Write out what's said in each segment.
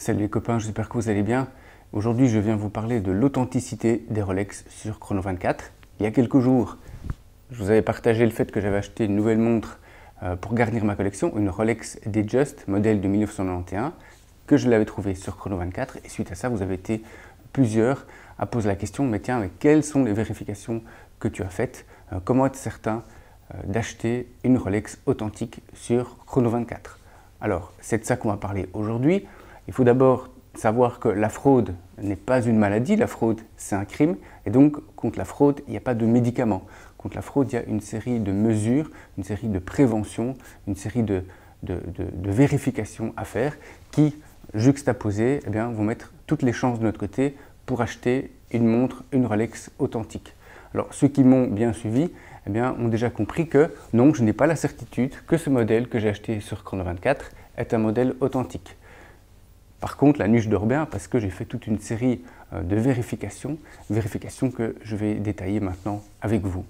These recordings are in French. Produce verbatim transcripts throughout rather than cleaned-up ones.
Salut les copains, j'espère que vous allez bien. Aujourd'hui, je viens vous parler de l'authenticité des Rolex sur Chrono vingt-quatre. Il y a quelques jours, je vous avais partagé le fait que j'avais acheté une nouvelle montre euh, pour garnir ma collection, une Rolex Datejust modèle de mille neuf cent quatre-vingt-onze, que je l'avais trouvée sur Chrono vingt-quatre. Et suite à ça, vous avez été plusieurs à poser la question, mais tiens, mais quelles sont les vérifications que tu as faites? euh, Comment être certain euh, d'acheter une Rolex authentique sur Chrono vingt-quatre? Alors, c'est de ça qu'on va parler aujourd'hui. Il faut d'abord savoir que la fraude n'est pas une maladie, la fraude c'est un crime, et donc contre la fraude il n'y a pas de médicament. Contre la fraude il y a une série de mesures, une série de préventions, une série de, de, de, de vérifications à faire qui, juxtaposées, eh bien, vont mettre toutes les chances de notre côté pour acheter une montre, une Rolex authentique. Alors ceux qui m'ont bien suivi eh bien, ont déjà compris que non, je n'ai pas la certitude que ce modèle que j'ai acheté sur Chrono vingt-quatre est un modèle authentique. Par contre, la nuit, je dors bien parce que j'ai fait toute une série de vérifications, vérifications que je vais détailler maintenant avec vous.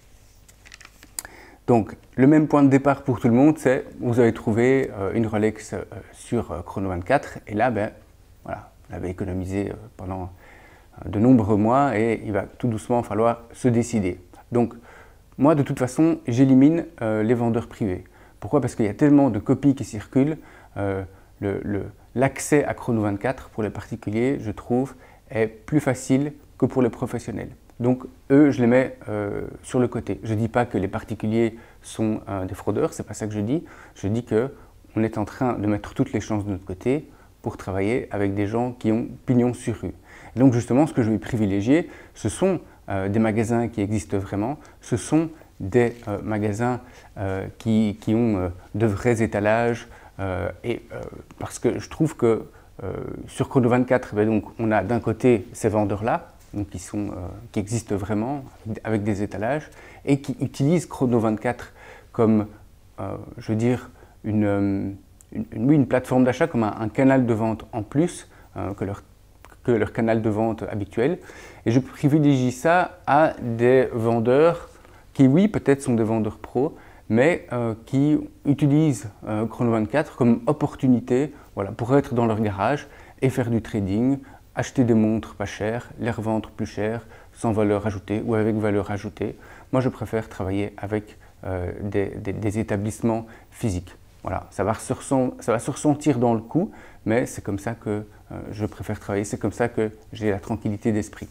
Donc, le même point de départ pour tout le monde, c'est vous avez trouvé une Rolex sur Chrono vingt-quatre et là, ben, voilà, vous l'avez économisé pendant de nombreux mois et il va tout doucement falloir se décider. Donc, moi, de toute façon, j'élimine euh, les vendeurs privés. Pourquoi? Parce qu'il y a tellement de copies qui circulent. Euh, le, le, L'accès à Chrono vingt-quatre pour les particuliers, je trouve, est plus facile que pour les professionnels. Donc, eux, je les mets euh, sur le côté. Je ne dis pas que les particuliers sont euh, des fraudeurs, ce n'est pas ça que je dis. Je dis qu'on est en train de mettre toutes les chances de notre côté pour travailler avec des gens qui ont pignon sur rue. Et donc, justement, ce que je vais privilégier, ce sont euh, des magasins qui existent vraiment, ce sont des euh, magasins euh, qui, qui ont euh, de vrais étalages, Euh, et euh, parce que je trouve que euh, sur Chrono vingt-quatre, ben donc, on a d'un côté ces vendeurs-là, qui, sont, euh, qui existent vraiment avec des étalages et qui utilisent Chrono vingt-quatre comme, euh, je veux dire, une, une, une, une plateforme d'achat, comme un, un canal de vente en plus euh, que, leur, que leur canal de vente habituel. Et je privilégie ça à des vendeurs qui, oui, peut-être sont des vendeurs pros, mais euh, qui utilisent euh, Chrono vingt-quatre comme opportunité voilà, pour être dans leur garage et faire du trading, acheter des montres pas chères, les revendre plus chères, sans valeur ajoutée ou avec valeur ajoutée. Moi, je préfère travailler avec euh, des, des, des établissements physiques. Voilà, ça va, se ça va se ressentir dans le coût, mais c'est comme ça que euh, je préfère travailler, c'est comme ça que j'ai la tranquillité d'esprit.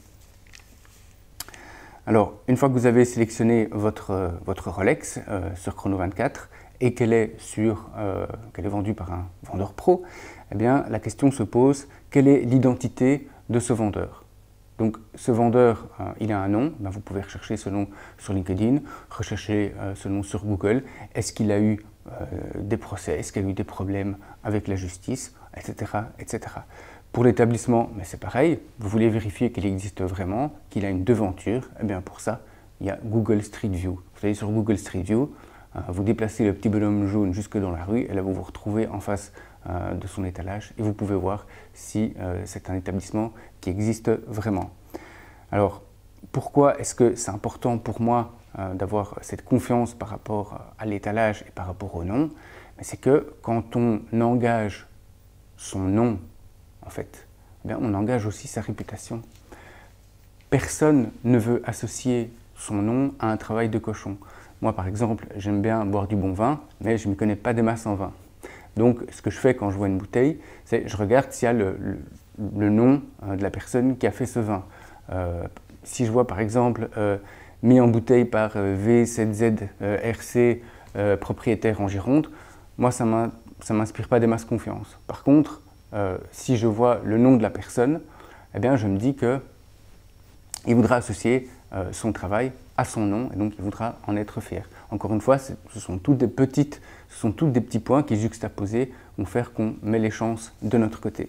Alors, une fois que vous avez sélectionné votre, euh, votre Rolex euh, sur Chrono vingt-quatre et qu'elle est, euh, qu'elle est vendue par un vendeur pro, eh bien, la question se pose, quelle est l'identité de ce vendeur? Donc, ce vendeur, euh, il a un nom, ben, vous pouvez rechercher ce nom sur LinkedIn, rechercher euh, ce nom sur Google. Est-ce qu'il a eu euh, des procès? Est-ce qu'il a eu des problèmes avec la justice, et cetera, et cetera. Pour l'établissement, c'est pareil, vous voulez vérifier qu'il existe vraiment, qu'il a une devanture, et bien pour ça, il y a Google Street View. Vous allez sur Google Street View, euh, vous déplacez le petit bonhomme jaune jusque dans la rue, et là vous vous retrouvez en face euh, de son étalage, et vous pouvez voir si euh, c'est un établissement qui existe vraiment. Alors, pourquoi est-ce que c'est important pour moi euh, d'avoir cette confiance par rapport à l'étalage et par rapport au nom? C'est que quand on engage son nom, en fait, eh bien, on engage aussi sa réputation. Personne ne veut associer son nom à un travail de cochon. Moi, par exemple, j'aime bien boire du bon vin, mais je ne m'y connais pas des masses en vin. Donc, ce que je fais quand je vois une bouteille, c'est je regarde s'il y a le, le, le nom euh, de la personne qui a fait ce vin. Euh, si je vois, par exemple, euh, mis en bouteille par euh, V sept Z R C, euh, propriétaire en Gironde, moi, ça ne m'inspire pas des masses confiance. Par contre, Euh, si je vois le nom de la personne, eh bien, je me dis qu'il voudra associer euh, son travail à son nom et donc il voudra en être fier. Encore une fois, ce sont toutes des petites, ce sont toutes des petits points qui juxtaposés vont faire qu'on met les chances de notre côté.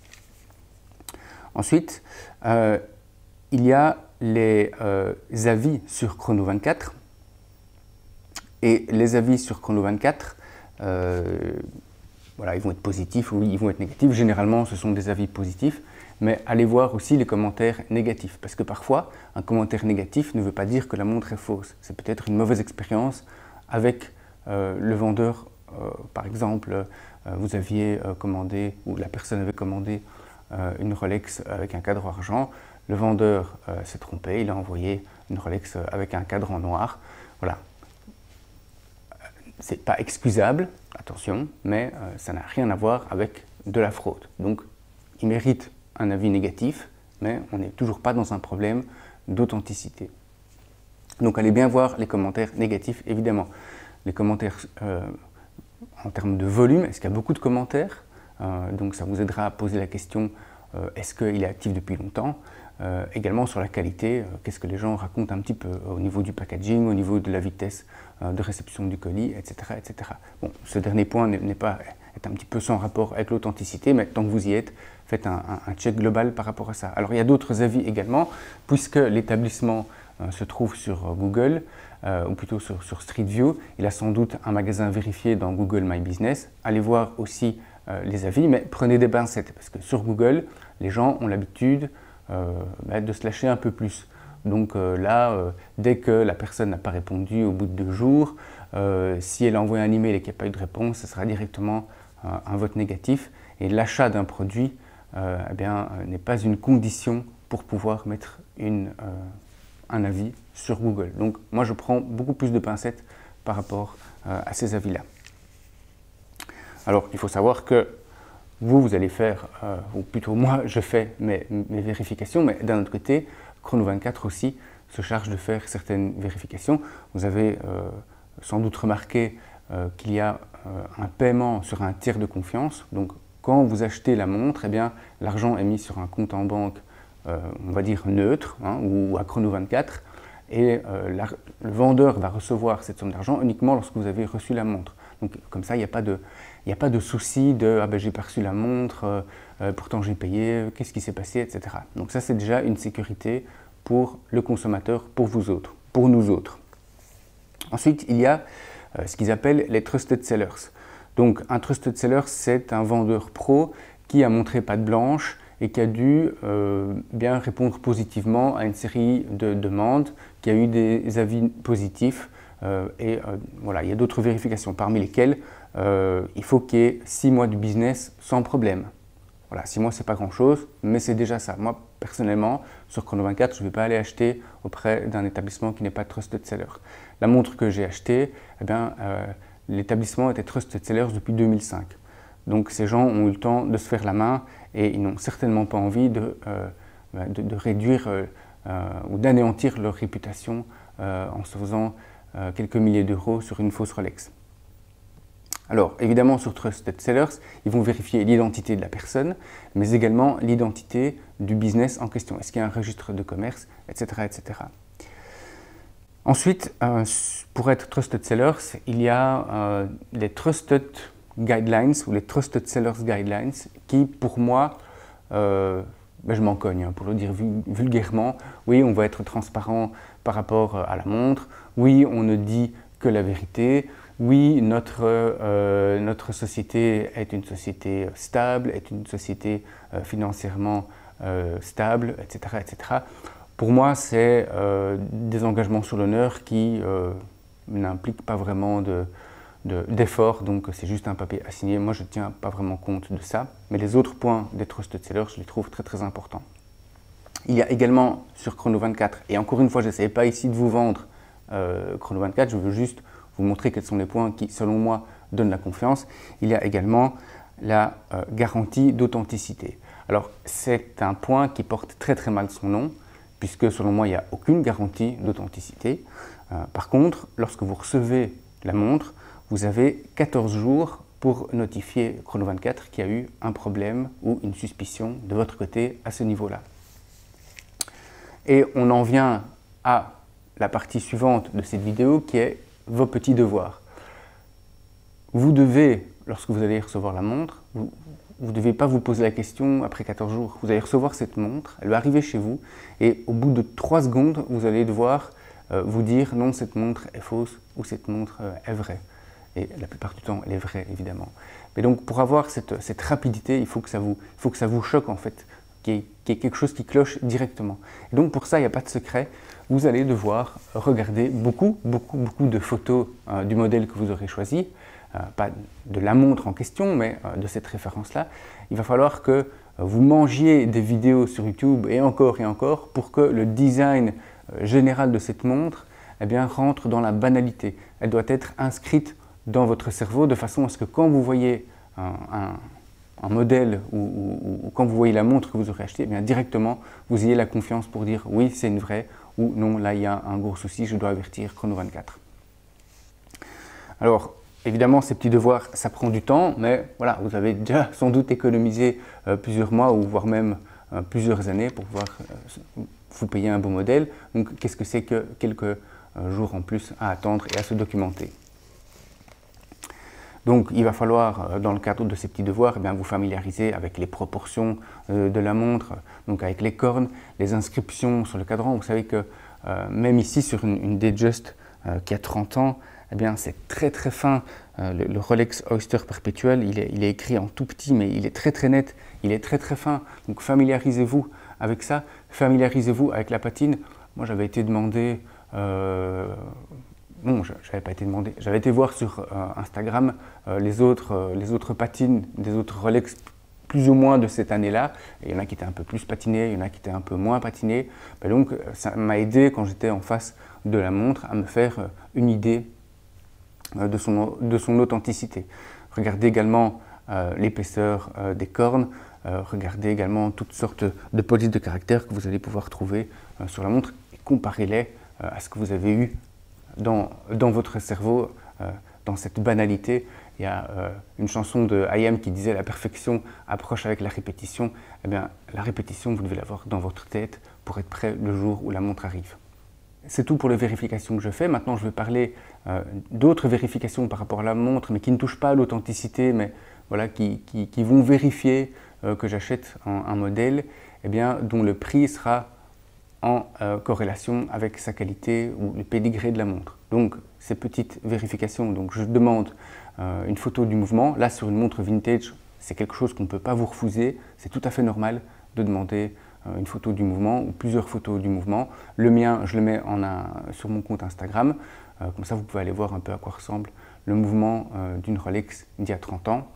Ensuite, euh, il y a les euh, avis sur Chrono vingt-quatre et les avis sur Chrono vingt-quatre euh, Voilà, ils vont être positifs ou ils vont être négatifs. Généralement, ce sont des avis positifs, mais allez voir aussi les commentaires négatifs. Parce que parfois, un commentaire négatif ne veut pas dire que la montre est fausse. C'est peut-être une mauvaise expérience avec euh, le vendeur, euh, par exemple, euh, vous aviez euh, commandé, ou la personne avait commandé euh, une Rolex avec un cadre argent, le vendeur euh, s'est trompé, il a envoyé une Rolex avec un cadre en noir. Voilà. C'est pas excusable, attention, mais euh, ça n'a rien à voir avec de la fraude. Donc, il mérite un avis négatif, mais on n'est toujours pas dans un problème d'authenticité. Donc, allez bien voir les commentaires négatifs, évidemment. Les commentaires euh, en termes de volume, est-ce qu'il y a beaucoup de commentaires? euh, Donc, ça vous aidera à poser la question, euh, est-ce qu'il est actif depuis longtemps? Euh, également sur la qualité, euh, qu'est-ce que les gens racontent un petit peu euh, au niveau du packaging, au niveau de la vitesse euh, de réception du colis, et cetera et cetera. Bon, ce dernier point n'est pas, est un petit peu sans rapport avec l'authenticité, mais tant que vous y êtes, faites un, un, un check global par rapport à ça. Alors il y a d'autres avis également, puisque l'établissement euh, se trouve sur euh, Google, euh, ou plutôt sur, sur Street View, il a sans doute un magasin vérifié dans Google My Business. Allez voir aussi euh, les avis, mais prenez des pincettes, parce que sur Google, les gens ont l'habitude Euh, bah, de se lâcher un peu plus. Donc euh, là, euh, dès que la personne n'a pas répondu au bout de deux jours, euh, si elle a envoyé un email et qu'il n'y a pas eu de réponse, ce sera directement euh, un vote négatif. Et l'achat d'un produit euh, eh bien, euh, n'est pas une condition pour pouvoir mettre une, euh, un avis sur Google. Donc moi, je prends beaucoup plus de pincettes par rapport euh, à ces avis-là. Alors, il faut savoir que vous, vous allez faire, euh, ou plutôt moi, je fais mes, mes vérifications, mais d'un autre côté, Chrono vingt-quatre aussi se charge de faire certaines vérifications. Vous avez euh, sans doute remarqué euh, qu'il y a euh, un paiement sur un tiers de confiance. Donc, quand vous achetez la montre, eh bien, l'argent est mis sur un compte en banque, euh, on va dire neutre, hein, ou à Chrono vingt-quatre, et euh, la, le vendeur va recevoir cette somme d'argent uniquement lorsque vous avez reçu la montre. Donc, comme ça, il n'y a pas de, il n'y a pas de souci de « ah ben j'ai pas reçu la montre, euh, euh, pourtant j'ai payé, qu'est-ce qui s'est passé », et cetera. Donc ça, c'est déjà une sécurité pour le consommateur, pour vous autres, pour nous autres. Ensuite, il y a euh, ce qu'ils appellent les Trusted Sellers. Donc, un Trusted Seller, c'est un vendeur pro qui a montré patte blanche et qui a dû euh, bien répondre positivement à une série de demandes, qui a eu des avis positifs. Euh, et euh, voilà, il y a d'autres vérifications, parmi lesquelles euh, il faut qu'il y ait six mois de business sans problème. Voilà, six mois, c'est pas grand-chose, mais c'est déjà ça. Moi, personnellement, sur Chrono vingt-quatre, je ne vais pas aller acheter auprès d'un établissement qui n'est pas Trusted Seller. La montre que j'ai achetée, eh bien, euh, l'établissement était Trusted Seller depuis deux mille cinq. Donc, ces gens ont eu le temps de se faire la main et ils n'ont certainement pas envie de, euh, de, de réduire euh, euh, ou d'anéantir leur réputation euh, en se faisant euh, quelques milliers d'euros sur une fausse Rolex. Alors, évidemment, sur Trusted Sellers, ils vont vérifier l'identité de la personne, mais également l'identité du business en question. Est-ce qu'il y a un registre de commerce, et cetera et cetera. Ensuite, euh, pour être Trusted Sellers, il y a euh, les Trusted Guidelines ou les Trusted Sellers Guidelines qui, pour moi, euh, ben je m'en cogne, hein, pour le dire vulgairement. Oui, on va être transparent par rapport à la montre. Oui, on ne dit que la vérité. Oui, notre, euh, notre société est une société stable, est une société euh, financièrement euh, stable, et cetera et cetera. Pour moi, c'est euh, des engagements sur l'honneur qui euh, n'impliquent pas vraiment de, de, d'effort, donc c'est juste un papier à signer. Moi, je ne tiens pas vraiment compte de ça, mais les autres points des Trusted Sellers, je les trouve très très importants. Il y a également sur Chrono vingt-quatre, et encore une fois, je n'essaie pas ici de vous vendre euh, Chrono vingt-quatre, je veux juste vous montrer quels sont les points qui, selon moi, donnent la confiance. Il y a également la euh, garantie d'authenticité. Alors, c'est un point qui porte très très mal son nom, puisque selon moi, il n'y a aucune garantie d'authenticité. Euh, par contre, lorsque vous recevez la montre, vous avez quatorze jours pour notifier Chrono vingt-quatre qu'il y a eu un problème ou une suspicion de votre côté à ce niveau-là. Et on en vient à la partie suivante de cette vidéo qui est vos petits devoirs. Vous devez, lorsque vous allez recevoir la montre, vous ne devez pas vous poser la question après quatorze jours. Vous allez recevoir cette montre, elle va arriver chez vous et au bout de trois secondes, vous allez devoir euh, vous dire non, cette montre est fausse ou cette montre euh, est vraie. Et la plupart du temps, elle est vraie, évidemment. Mais donc, pour avoir cette, cette rapidité, il faut que ça vous, il faut que ça vous choque, en fait, qu'il y ait, qu'il y ait quelque chose qui cloche directement. Et donc, pour ça, il n'y a pas de secret. Vous allez devoir regarder beaucoup, beaucoup, beaucoup de photos euh, du modèle que vous aurez choisi, euh, pas de la montre en question, mais euh, de cette référence-là, il va falloir que vous mangiez des vidéos sur YouTube et encore et encore pour que le design euh, général de cette montre eh bien, rentre dans la banalité. Elle doit être inscrite dans votre cerveau de façon à ce que quand vous voyez un, un, un modèle ou, ou, ou quand vous voyez la montre que vous aurez achetée, eh bien, directement vous ayez la confiance pour dire oui c'est une vraie ou non là il y a un gros souci, je dois avertir Chrono vingt-quatre. Alors évidemment ces petits devoirs ça prend du temps, mais voilà, vous avez déjà sans doute économisé euh, plusieurs mois ou voire même euh, plusieurs années pour pouvoir euh, vous payer un beau modèle. Donc qu'est-ce que c'est que quelques euh, jours en plus à attendre et à se documenter. Donc il va falloir, dans le cadre de ces petits devoirs, eh bien, vous familiariser avec les proportions euh, de la montre, donc avec les cornes, les inscriptions sur le cadran. Vous savez que euh, même ici sur une, une Datejust euh, qui a trente ans, eh bien c'est très très fin. Euh, le, le Rolex Oyster Perpetual, il est, il est écrit en tout petit, mais il est très très net, il est très très fin. Donc familiarisez-vous avec ça, familiarisez-vous avec la patine. Moi j'avais été demandé... Euh, Bon, je n'avais pas été demandé. J'avais été voir sur euh, Instagram euh, les, autres, euh, les autres patines des autres Rolex plus ou moins de cette année-là. Il y en a qui étaient un peu plus patinés, il y en a qui étaient un peu moins patinés. Ben donc, ça m'a aidé quand j'étais en face de la montre à me faire euh, une idée euh, de, son, de son authenticité. Regardez également euh, l'épaisseur euh, des cornes. Euh, regardez également toutes sortes de polices de caractère que vous allez pouvoir trouver euh, sur la montre et comparez-les euh, à ce que vous avez eu Dans, dans votre cerveau, euh, dans cette banalité. Il y a euh, une chanson de I A M qui disait « La perfection approche avec la répétition ». Eh bien, la répétition, vous devez l'avoir dans votre tête pour être prêt le jour où la montre arrive. C'est tout pour les vérifications que je fais. Maintenant, je vais parler euh, d'autres vérifications par rapport à la montre, mais qui ne touchent pas à l'authenticité, mais voilà, qui, qui, qui vont vérifier euh, que j'achète un, un modèle, eh bien, dont le prix sera en euh, corrélation avec sa qualité ou le pédigré de la montre. Donc ces petites vérifications, donc je demande euh, une photo du mouvement. Là sur une montre vintage, c'est quelque chose qu'on ne peut pas vous refuser, c'est tout à fait normal de demander euh, une photo du mouvement ou plusieurs photos du mouvement. Le mien, je le mets en un, sur mon compte Instagram, euh, comme ça vous pouvez aller voir un peu à quoi ressemble le mouvement euh, d'une Rolex d'il y a trente ans.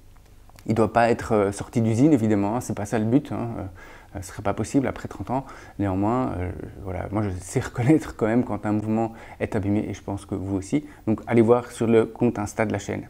Il ne doit pas être euh, sorti d'usine évidemment, hein, c'est pas ça le but. Hein, euh, ce ne serait pas possible après trente ans. Néanmoins, euh, voilà, moi je sais reconnaître quand même quand un mouvement est abîmé et je pense que vous aussi. Donc allez voir sur le compte Insta de la chaîne.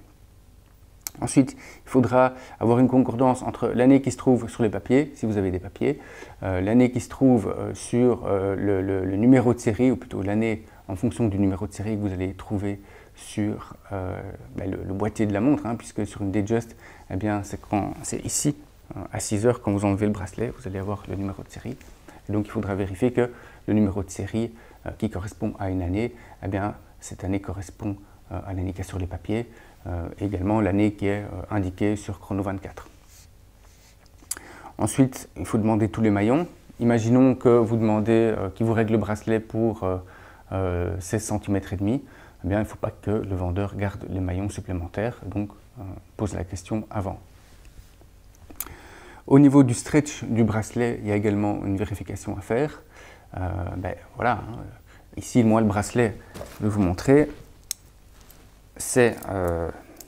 Ensuite, il faudra avoir une concordance entre l'année qui se trouve sur les papiers, si vous avez des papiers, euh, l'année qui se trouve euh, sur euh, le, le, le numéro de série, ou plutôt l'année en fonction du numéro de série que vous allez trouver sur euh, ben, le, le boîtier de la montre, hein, puisque sur une Datejust, eh bien c'est ici. À six heures, quand vous enlevez le bracelet, vous allez avoir le numéro de série. Et donc il faudra vérifier que le numéro de série euh, qui correspond à une année, eh bien, cette année correspond euh, à l'année qui est sur les papiers, euh, également l'année qui est euh, indiquée sur Chrono vingt-quatre. Ensuite, il faut demander tous les maillons. Imaginons que vous demandez euh, qu'il vous règle le bracelet pour euh, euh, seize centimètres et demi. Eh bien, il ne faut pas que le vendeur garde les maillons supplémentaires, donc euh, pose la question avant. Au niveau du stretch du bracelet, il y a également une vérification à faire. Euh, ben, voilà, hein. Ici, moi, le bracelet, je vais vous montrer. C'est euh,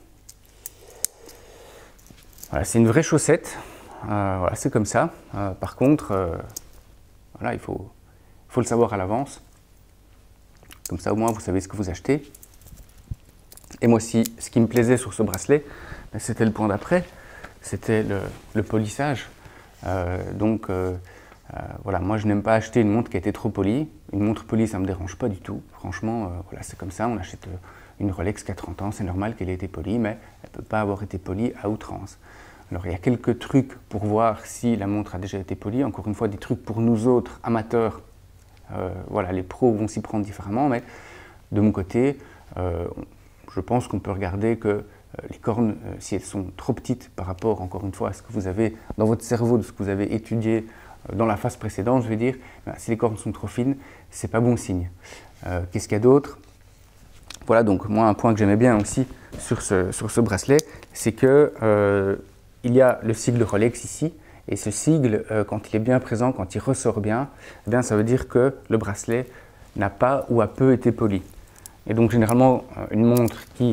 voilà, c'est une vraie chaussette. Euh, voilà, c'est comme ça. Euh, par contre, euh, voilà, il faut, faut le savoir à l'avance. Comme ça, au moins, vous savez ce que vous achetez. Et moi aussi, ce qui me plaisait sur ce bracelet, ben, c'était le point d'après. C'était le, le polissage. Euh, donc euh, euh, voilà, moi je n'aime pas acheter une montre qui a été trop polie. Une montre polie, ça ne me dérange pas du tout. Franchement, euh, voilà, c'est comme ça, on achète une Rolex qui a trente ans, c'est normal qu'elle ait été polie, mais elle ne peut pas avoir été polie à outrance. Alors il y a quelques trucs pour voir si la montre a déjà été polie. Encore une fois, des trucs pour nous autres amateurs. Euh, voilà, les pros vont s'y prendre différemment, mais de mon côté, euh, je pense qu'on peut regarder que les cornes, euh, si elles sont trop petites par rapport, encore une fois, à ce que vous avez dans votre cerveau, de ce que vous avez étudié euh, dans la phase précédente, je vais dire, ben, si les cornes sont trop fines, c'est pas bon signe. Euh, Qu'est-ce qu'il y a d'autre? Voilà, donc moi, un point que j'aimais bien aussi sur ce, sur ce bracelet, c'est que euh, il y a le sigle Rolex ici, et ce sigle, euh, quand il est bien présent, quand il ressort bien, eh bien ça veut dire que le bracelet n'a pas ou a peu été poli. Et donc généralement, une montre qui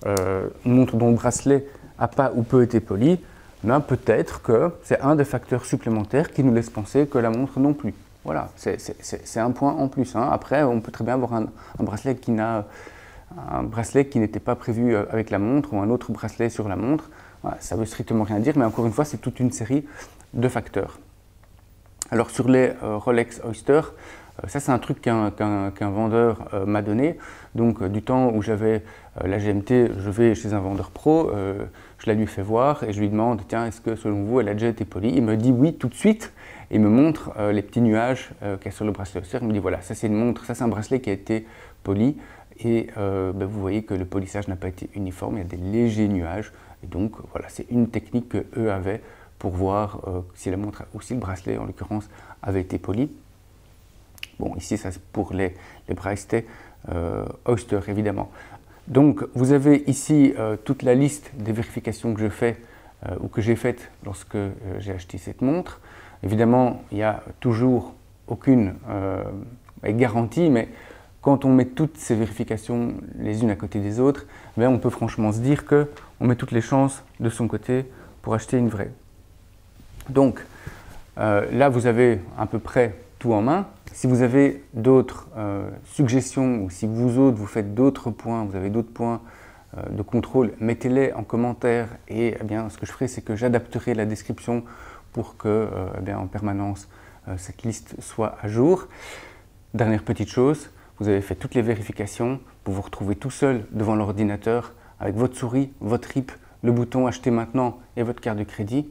euh, une montre dont le bracelet n'a pas ou peu été poli, ben peut-être que c'est un des facteurs supplémentaires qui nous laisse penser que la montre non plus. Voilà, c'est un point en plus. Hein. Après, on peut très bien avoir un, un bracelet qui n'a un bracelet qui n'était pas prévu avec la montre ou un autre bracelet sur la montre. Voilà, ça ne veut strictement rien dire, mais encore une fois, c'est toute une série de facteurs. Alors sur les euh, Rolex Oyster, euh, ça c'est un truc qu'un qu'un qu'un vendeur euh, m'a donné. Donc euh, du temps où j'avais euh, la G M T, je vais chez un vendeur pro, euh, je la lui fais voir et je lui demande « Tiens, est-ce que selon vous, elle a déjà été polie ?» Il me dit oui tout de suite et il me montre euh, les petits nuages euh, qu'il y a sur le bracelet Oyster. Il me dit « Voilà, ça c'est une montre, ça c'est un bracelet qui a été poli. » Et euh, ben, vous voyez que le polissage n'a pas été uniforme, il y a des légers nuages. Et donc voilà, c'est une technique qu'eux avaient pour voir euh, si la montre ou si le bracelet en l'occurrence avait été poli. Bon, ici ça c'est pour les, les bracelets euh, Oyster évidemment. Donc vous avez ici euh, toute la liste des vérifications que je fais euh, ou que j'ai faites lorsque euh, j'ai acheté cette montre. Évidemment, il n'y a toujours aucune euh, garantie, mais quand on met toutes ces vérifications les unes à côté des autres, bien on peut franchement se dire qu'on met toutes les chances de son côté pour acheter une vraie. Donc euh, là, vous avez à peu près tout en main. Si vous avez d'autres euh, suggestions ou si vous autres vous faites d'autres points, vous avez d'autres points euh, de contrôle, mettez-les en commentaire et eh bien, ce que je ferai, c'est que j'adapterai la description pour que euh, eh bien, en permanence euh, cette liste soit à jour. Dernière petite chose, vous avez fait toutes les vérifications, vous vous retrouvez tout seul devant l'ordinateur avec votre souris, votre R I P, le bouton acheter maintenant et votre carte de crédit.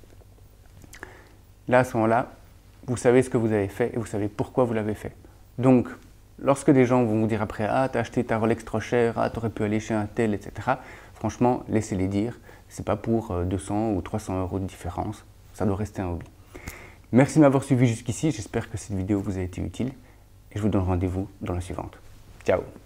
Là, à ce moment-là, vous savez ce que vous avez fait et vous savez pourquoi vous l'avez fait. Donc, lorsque des gens vont vous dire après « Ah, t'as acheté ta Rolex trop cher, ah, t'aurais pu aller chez un tel, et cetera » Franchement, laissez-les dire. C'est pas pour deux cents ou trois cents euros de différence. Ça doit rester un hobby. Merci de m'avoir suivi jusqu'ici. J'espère que cette vidéo vous a été utile. Et je vous donne rendez-vous dans la suivante. Ciao!